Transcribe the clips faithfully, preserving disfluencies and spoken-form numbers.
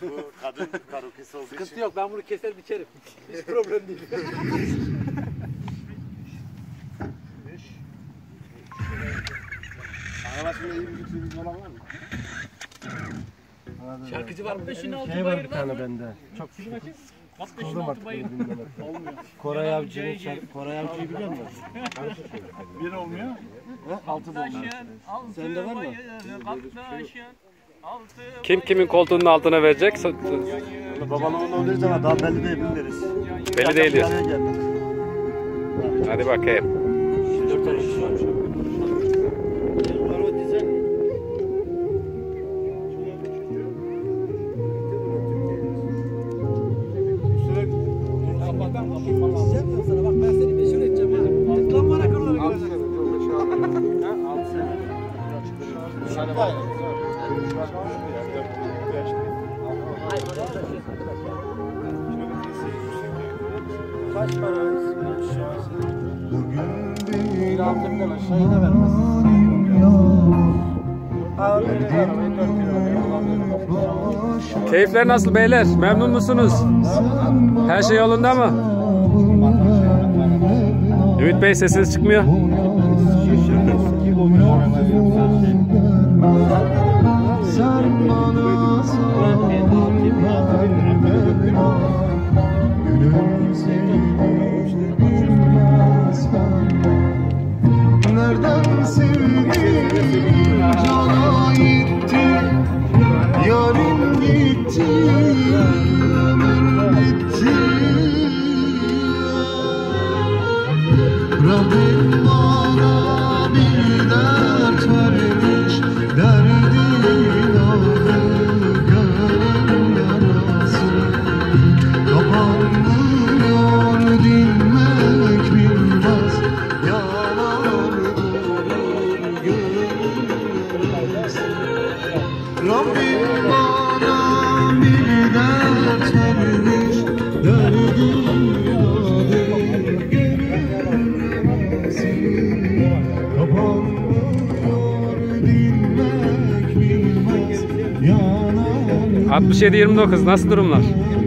Bu kadın karokesi olduğu Sıkıntı için. yok, ben bunu keser biçerim. Hiç problem değil. Arabasında iyi bir güçlü falan var mı? Şarkıcı var mı? Şey var bir tane bende. Çok sıkıldım artık bunu dinlemek. Koray Avcı'nın şarkı, Koray Avcı'yı biliyor musun? Bir olmuyor. Altı bulmuş. Sende var mı? Kim kimin koltuğunun altına verecek? Babalığın olduğu zaman daha belli değil biliriz. Belli değil diyorsun. Hadi bakayım. Dört tane kişi varmış. Bak ben seni meşhur edeceğim. Lan bana kırılır. Kaç para? Bir altından aşağıya da vermez. Keyifler nasıl beyler? Memnun musunuz? Her şey yolunda mı? Ümit Bey sesiniz çıkmıyor. Nereden sevdim cana gitti, yarın gitti, ömür bitti. Rabbim bana bir dert vermiş, derdin adı gönül yarası. Kapanmıyor dinmek bilmez, yanar durur gönül yarası. Rabbim bana bir dert vermiş, derdin adı gönül yarası. Kapanmıyor dinmek bilmez, yanar altmış yedi yirmi dokuz nasıl durumlar?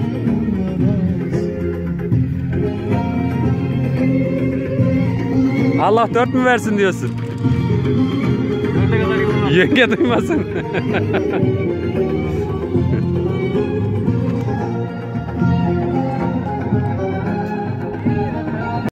Allah dört mü versin diyorsun? Yenge duymasın.